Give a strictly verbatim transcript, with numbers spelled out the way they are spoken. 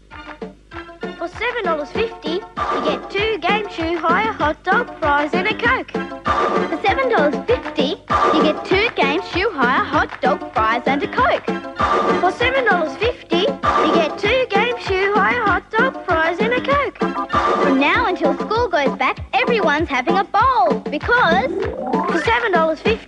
For seven dollars fifty, you get two game shoe hire, hot dog, fries and a Coke. For seven dollars fifty, you get two game shoe hire, hot dog, fries and a Coke. For seven dollars fifty, you get two game shoe hire, hot dog, fries and a Coke. From now until school goes back, everyone's having a bowl because for seven dollars fifty,